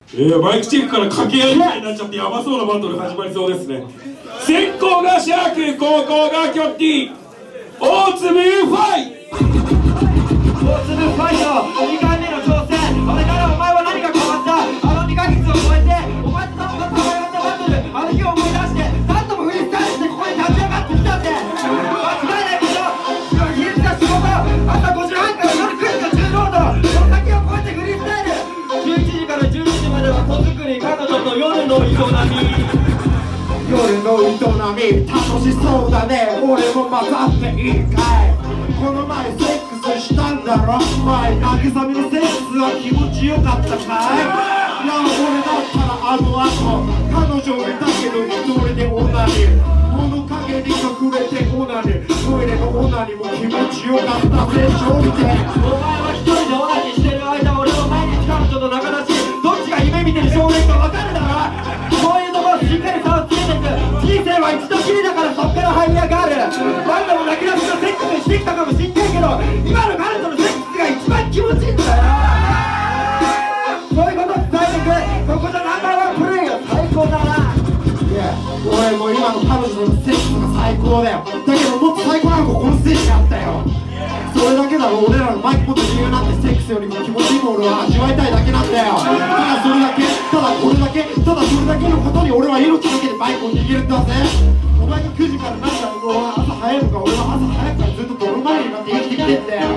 マイクチェックから掛け合いみたいになっちゃってやばそうなバトル始まりそうですね。先攻がシャーク、後攻がキョッティ、大粒ファイ。 大粒ファイト2回目の挑戦。あれからお前は何か変わった。2ヶ月を超えてお前と戦ったバトル、日を思い出して何度もフリースタイルしてここに立ち上がってきたんで、間違いないでしょ。技術が仕事、朝5時半から夜9時の重労働、その先を超えてフリースタイル。11時から11時までは子作り、彼女と夜の営み。 夜の営み楽しそうだね。俺も混ざっていいかい。この前セックスしたんだろ。前慰めのセックスは気持ちよかったかい。いや俺だったら後彼女いたけど一人でオナニー、物陰に隠れてオナニー、トイレのオナニーも気持ちよかったでしょって。 お前は一人でオナニーしてる間、俺は毎日彼女と仲出し、どっちが夢見てる少年か分かるだろ。そういうところしっかり差をつけていく。人生は一度きりだからそっから這い上がる。何度も泣き出しのセックスしてきたかもしんないけど、今の彼女のセックスが一番気持ちいいんだよ。そういうこと伝えてくれ。ここじゃナンバーワンプレイよ。最高だな。 いや俺も今の彼女のセックスが最高だよ。だけどもっと最高なのがこのステージにあったよ。それだけだろ。俺らのマイクポット理由なんてセックスよりも気持ちいいものを味わいたいだけなんだよ。ただそれだけ、ただこれだけ、ただそれだけのことに俺は命かけてバイクを握るんだぜ。お前が9時から何だろうが朝早いのか。俺は朝早くからずっと泥まみれになって生きてきてんだよ。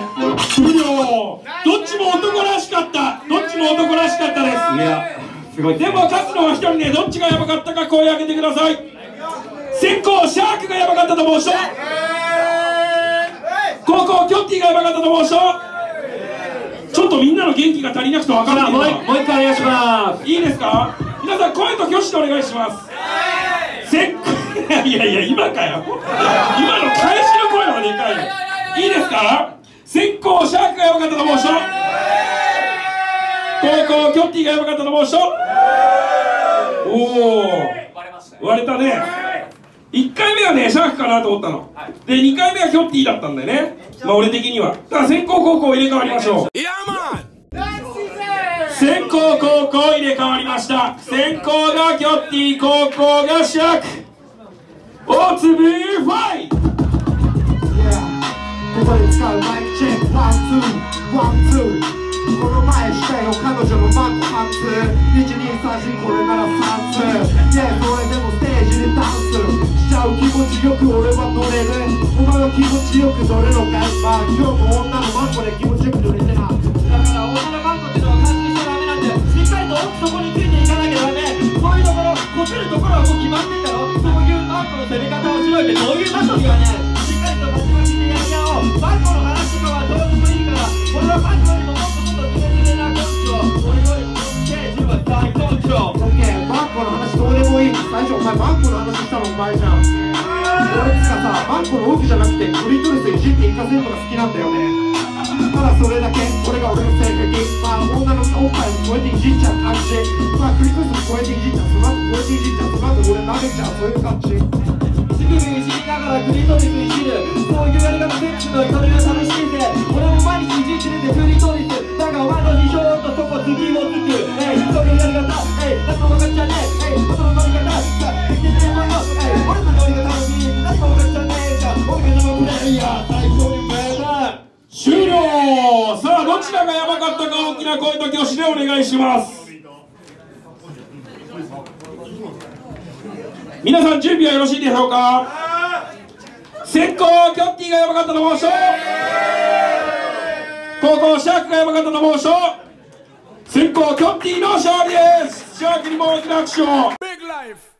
どっちも男らしかった。どっちも男らしかったです。いやすごい。でも勝つのは一人ね。どっちがヤバかったか声上げてください。先攻シャークがヤバかったと思う人、後攻キョッティがヤバかったと思う人。ちょっとみんなの元気が足りなくて分からない。 もう一回お願いします。 いいですか。皆さん声と挙手でお願いします。いやいや今かよ。今の返しの声の方がでかいよ。いいですか。先攻シャークがヤバかったと思う人、後攻キョッティがヤバかったと思う人。おお割れたね。1回目はねシャークかなと思ったの、で2回目はキョッティだったんだよね。まあ俺的には。だから先攻後攻入れ替わりましょう。先攻後攻入れ替わりました。先攻がキョッティ、後攻がシャーク。大粒ファイ。 ここで使うマイクチェックワンツーワンツー。この前したよ彼女のバックハンズ。1234これなら3通。いやそれでもステージでダンスしちゃう気持ちよく俺は乗れる。お前は気持ちよく乗るのか。まあ今日も女のマンコで気持ちよく乗れてな。だから女のマンコってのは感じしちゃダメなんだよ。しっかりと奥底についていかなきゃダメ。そういうところこするところはもう決まってんだろ。そういうマンコの攻め方をしろってどういう場所にはね。しっかりとバチバチでやり合おう。マンコの話とかはどうでもいいから、俺はマンコよりももっともっとズレズレな根性。俺よりもステージは大根性。オッケーマンコの話どうでもいい。最初お前マンコの話したのお前じゃん。俺つかさマンコの奥じゃなくてクリトリスいじっていかせるのが好きなんだよね。ただそれだけ。これが俺の性癖。まあ女のおっぱいも超えていじっちゃう感じ。まあクリトリスも超えていじっちゃう。その後超えていじっちゃう。その後俺舐めちゃう。そういう感じ。乳首いじりながらクリトリスいじる。そういうやり方セックスのそれが楽しいぜ。俺も毎日いじってるぜクリトリス。だがお前の批評とそこ次をつく。そういうやり方何も分かっちゃねえ。その乗り方できてねえもの。俺の乗り方に何も分かっちゃねえか。俺のプレイヤー最高にプレイだ。 終了。さあどちらがヤバかったか大きな声と挙手でお願いします。皆さん準備はよろしいでしょうか。先攻キョッティがヤバかったと思う人、後攻シャークがヤバかったと思う人。先攻キョッティの勝利です。シャークにも大きな拍手を。